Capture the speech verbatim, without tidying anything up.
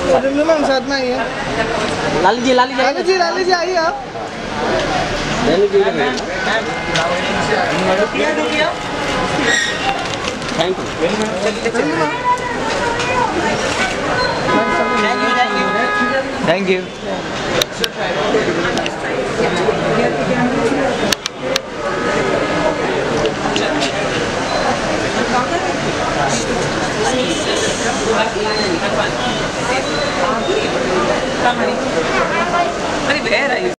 Ma'am साथ में आइए। लाली जी लाली जी लाली जी लाली जी आइए आप। Thank you thank you Mari, where are you?